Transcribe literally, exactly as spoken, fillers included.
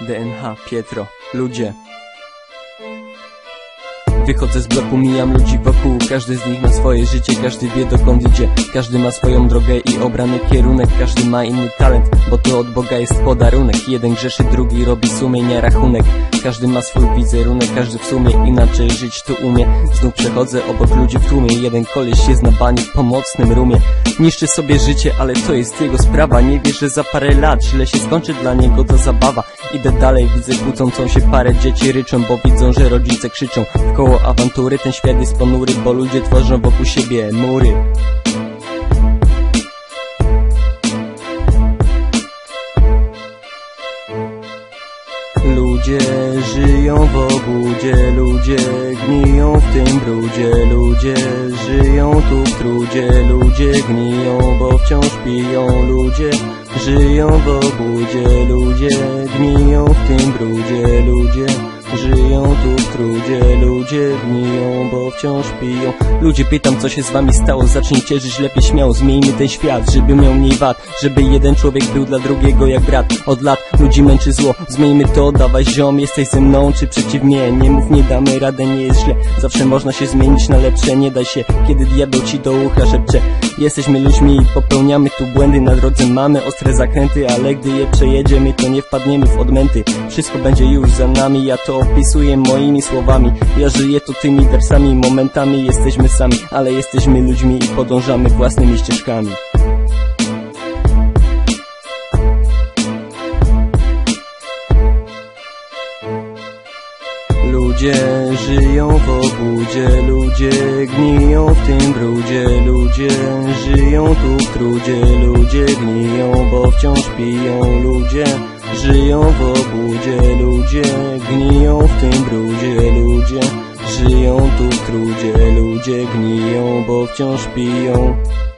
D N H, Pietro, ludzie. Wychodzę z bloku, mijam ludzi wokół. Każdy z nich ma swoje życie, każdy wie dokąd idzie. Każdy ma swoją drogę i obrany kierunek. Każdy ma inny talent, bo to od Boga jest podarunek. Jeden grzeszy, drugi robi sumienia rachunek. Każdy ma swój wizerunek, każdy w sumie inaczej żyć tu umie. Znów przechodzę obok ludzi w tłumie. Jeden koleś jest na bani w pomocnym rumie. Niszczy sobie życie, ale to jest jego sprawa. Nie wie, że za parę lat źle się skończy, dla niego to zabawa. Idę dalej, widzę kłócącą się parę, dzieci ryczą, bo widzą, że rodzice krzyczą. Wkoło awantury, ten świat jest ponury, bo ludzie tworzą wokół siebie mury. Ludzie żyją w obłudzie, ludzie gniją w tym brudzie. Ludzie żyją tu w trudzie, ludzie gniją, bo wciąż piją. Ludzie żyją w obłudzie, ludzie gniją w tym brudzie. Ludzie żyją tu w trudzie, ludzie gniją, bo wciąż piją. Ludzie, pytam, co się z wami stało. Zacznijcie żyć lepiej, śmiało, zmieńmy ten świat, żeby miał mniej wad, żeby jeden człowiek był dla drugiego jak brat. Od lat ludzi męczy zło, zmieńmy to, dawaj ziom. Jesteś ze mną czy przeciw mnie? Nie mów, nie damy radę, nie jest źle. Zawsze można się zmienić na lepsze, nie daj się, kiedy diabeł ci do ucha szepcze. Jesteśmy ludźmi i popełniamy tu błędy. Na drodze mamy ostre zakręty, ale gdy je przejedziemy, to nie wpadniemy w odmęty. Wszystko będzie już za nami, ja to opisuję moimi słowami. Ja żyję to tymi wersami, momentami jesteśmy sami, ale jesteśmy ludźmi i podążamy własnymi ścieżkami. Ludzie żyją w obłudzie, ludzie gniją w tym brudzie. Ludzie żyją tu w trudzie, ludzie gniją, bo wciąż piją. Ludzie żyją w obłudzie, ludzie gniją w tym brudzie. Ludzie żyją tu w trudzie, ludzie gniją, bo wciąż piją.